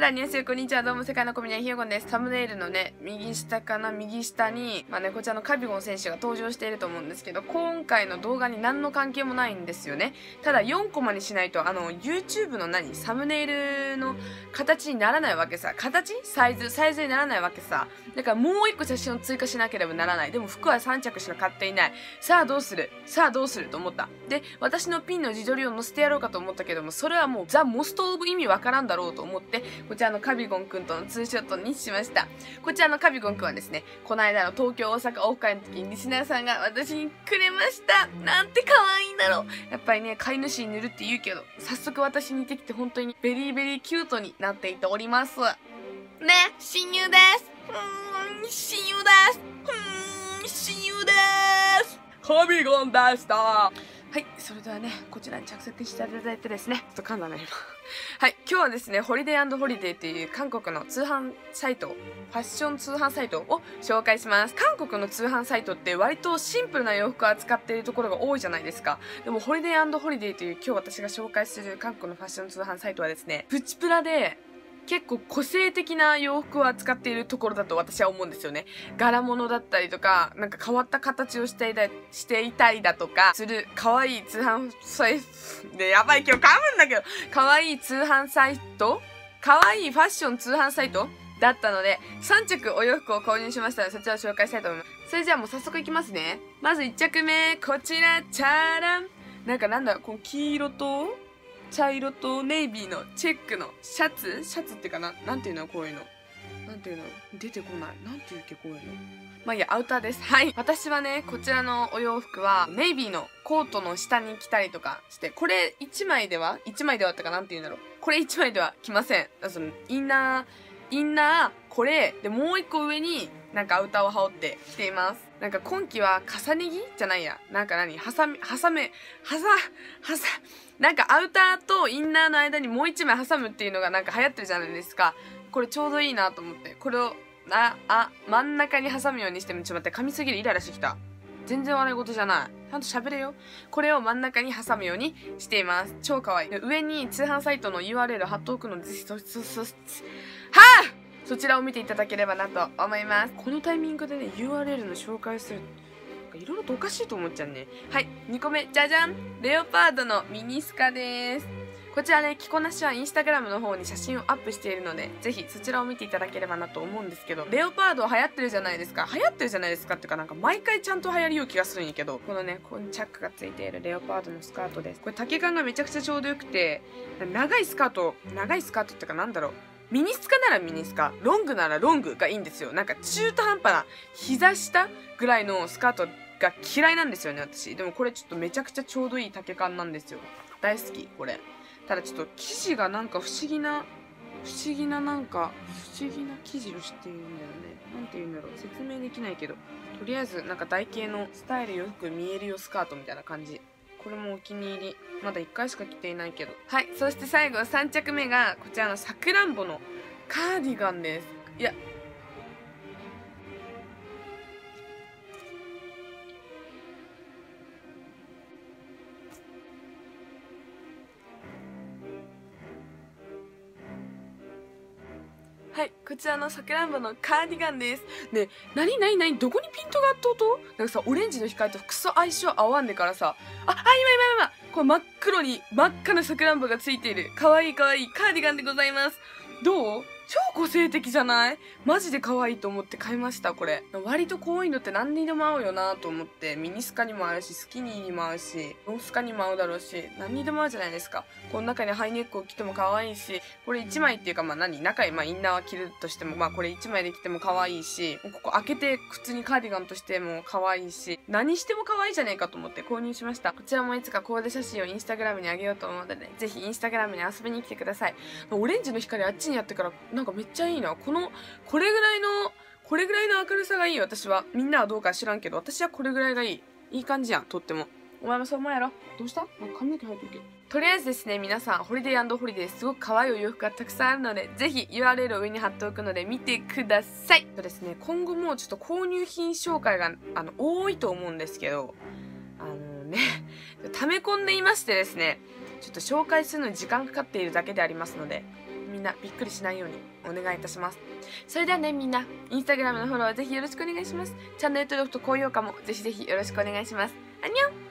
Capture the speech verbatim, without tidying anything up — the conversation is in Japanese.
ら、ニュースこんにちは。どうも、世界のコミュニティひよこんです。サムネイルのね、右下かな、右下に、まあね、こちらのカビゴン選手が登場していると思うんですけど、今回の動画に何の関係もないんですよね。ただ、よんコマにしないと、あの、YouTube の何サムネイルの形にならないわけさ。形サイズサイズにならないわけさ。だから、もういっこ写真を追加しなければならない。でも、服はさん着しか買っていない。さあ、どうするさあ、どうすると思った。で、私のピンの自撮りを載せてやろうかと思ったけども、それはもう、ザ・モスト・オブ意味わからんだろうと思って、こちらのカビゴンくんとのツーショットにしました。こちらのカビゴンくんはですね、この間の東京大阪オフ会の時にリスナーさんが私にくれました。なんて可愛いんだろう。やっぱりね、飼い主に塗るって言うけど、早速私に似てきて本当にベリーベリーキュートになっていております。ね、親友です。うーん、親友です。うーん、親友です。カビゴンでした。はい。それではね、こちらに着席していただいてですね。ちょっと噛んだね、今。はい。今日はですね、ホリデー&ホリデーという韓国の通販サイト、ファッション通販サイトを紹介します。韓国の通販サイトって割とシンプルな洋服を扱っているところが多いじゃないですか。でも、ホリデー&ホリデーという今日私が紹介する韓国のファッション通販サイトはですね、プチプラで、結構個性的な洋服を扱っているところだと私は思うんですよね。柄物だったりとか、なんか変わった形をしていたり、していたりだとか、する可愛い通販サイト、で、やばい今日噛むんだけど、可愛い通販サイト可愛いファッション通販サイトだったので、さん着お洋服を購入しましたので、そちらを紹介したいと思います。それじゃあもう早速いきますね。まずいっ着目、こちら、チャーラン。なんかなんだ、この黄色と、茶色とネイビーのチェックのシャツシャツっていうかななんていうのこういうの。なんていうの出てこない。なんていうっけこういうの。まあいいや、アウターです。はい。私はね、こちらのお洋服は、ネイビーのコートの下に着たりとかして、これいちまいでは ?いち 枚ではってかなんていうんだろう。これいちまいでは着ません。その、インナー、インナー、これ、で、もう一個上に、なんかアウターを羽織って着ています。なんか今季は重ね着じゃないや。なんか何挟み、挟め、挟、挟、なんかアウターとインナーの間にもう一枚挟むっていうのがなんか流行ってるじゃないですか。これちょうどいいなと思って。これを、あ、あ、真ん中に挟むようにしても、ちょっと待って、噛みすぎるイライラしてきた。全然笑い事じゃない。ちゃんと喋れよ。これを真ん中に挟むようにしています。超可愛い。上に通販サイトの ユーアールエル 貼っておくので、ぜひそ、そ、そ、はぁそちらを見ていただければなと思います。このタイミングでね、ユーアールエル の紹介をする。いろいろとおかしいと思っちゃうね。はい。にこめ、じゃじゃんレオパードのミニスカです。こちらね、着こなしはインスタグラムの方に写真をアップしているので、ぜひそちらを見ていただければなと思うんですけど、レオパード流行ってるじゃないですか。流行ってるじゃないですかっていうかなんか毎回ちゃんと流行りよう気がするんやけど、このね、ここにチャックがついているレオパードのスカートです。これ丈感がめちゃくちゃちょうどよくて、長いスカート、長いスカートっていうかなんだろう。ミニスカならミニスカ、ロングならロングがいいんですよ。なんか中途半端な膝下ぐらいのスカートが嫌いなんですよね、私。でもこれちょっとめちゃくちゃちょうどいい丈感なんですよ。大好き、これ。ただちょっと生地がなんか不思議な、不思議ななんか、不思議な生地をしているんだよね。なんて言うんだろう。説明できないけど。とりあえずなんか台形のスタイルよく見えるよスカートみたいな感じ。これもお気に入り。まだいっかいしか着ていないけど。はい。そして最後さん着目がこちらのさくらんぼのカーディガンです。いや、はい、こちらのさくらんぼのカーディガンです。ね、なになになにどこにピントがあったとなんかさ、オレンジの光とクソ相性合わんでからさ、あ、あ、今今今これ真っ黒に真っ赤なさくらんぼがついている。かわいいかわいいカーディガンでございます。どう超個性的じゃないマジで可愛いと思って買いました、これ。割とこういうのって何にでも合うよなと思って、ミニスカにも合うし、スキニーにも合うし、ロンスカにも合うだろうし、何にでも合うじゃないですか。この中にハイネックを着ても可愛いし、これいちまいっていうかまあ何中にまあインナーは着るとしても、まあこれいちまいで着ても可愛いし、ここ開けて普通にカーディガンとしても可愛いし、何しても可愛いじゃねえかと思って購入しました。こちらもいつかコーデ写真をインスタグラムにあげようと思うのでね、ぜひインスタグラムに遊びに来てください。オレンジの光あっちにやってからなんかめっちゃいいな。この、これぐらいの、これぐらいの明るさがいいよ、私は。みんなはどうか知らんけど、私はこれぐらいがいい。いい感じやん、とっても。お前もそう思うやろどうしたなんか髪の毛生えてるけど。とりあえずですね、皆さん、ホリデー&ホリデーすごく可愛いお洋服がたくさんあるので、ぜひ ユーアールエル を上に貼っておくので見てください。とですね、今後もちょっと購入品紹介が、あの、多いと思うんですけど、あのね、溜め込んでいましてですね、ちょっと紹介するのに時間かかっているだけでありますので、 みんなびっくりしないようにお願いいたします。それではね、みんな、インスタグラムのフォローぜひよろしくお願いします。チャンネル登録と高評価もぜひぜひよろしくお願いします。アンニョン。